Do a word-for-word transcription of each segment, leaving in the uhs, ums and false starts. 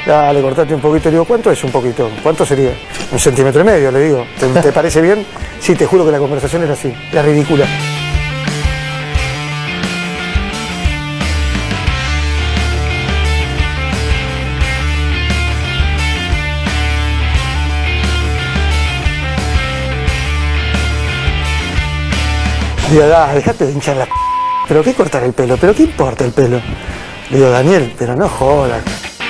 Dale, cortate un poquito. Le digo, ¿cuánto es un poquito? ¿Cuánto sería? Un centímetro y medio, le digo. ¿Te, te parece bien? Sí, te juro que la conversación era así, era ridícula. Le digo, da, dejate de hinchar la p***. ¿Pero qué cortar el pelo? ¿Pero qué importa el pelo? Le digo, Daniel, pero no jodas.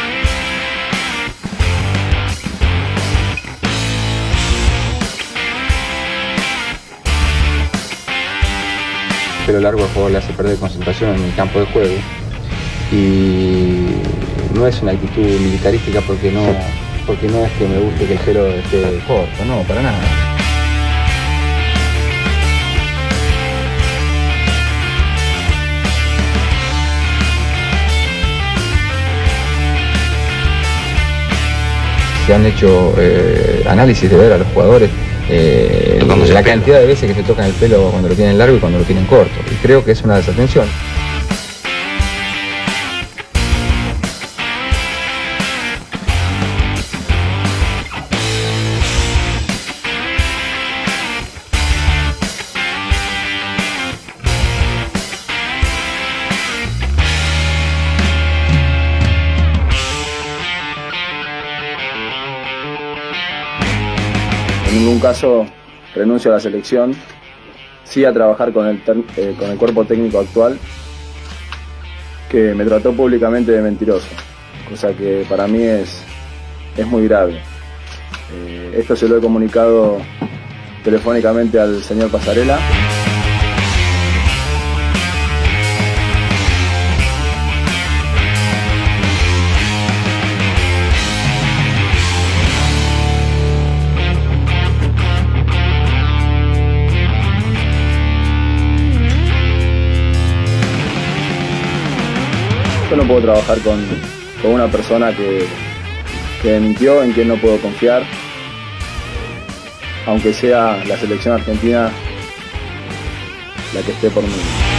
El pelo largo al jugador le hace perder concentración en el campo de juego y no es una actitud militarística porque no, porque no es que me guste que el pelo esté corto, no, para nada. Se han hecho eh, análisis de ver a los jugadores eh, la cantidad de veces que se tocan el pelo cuando lo tienen largo y cuando lo tienen corto, y creo que es una desatención. En ningún caso renuncio a la selección, sí a trabajar con el, eh, con el cuerpo técnico actual, que me trató públicamente de mentiroso, cosa que para mí es, es muy grave. Eh, esto se lo he comunicado telefónicamente al señor Pasarela. Yo no puedo trabajar con, con una persona que, que mintió, en quien no puedo confiar, aunque sea la selección argentina la que esté por mí.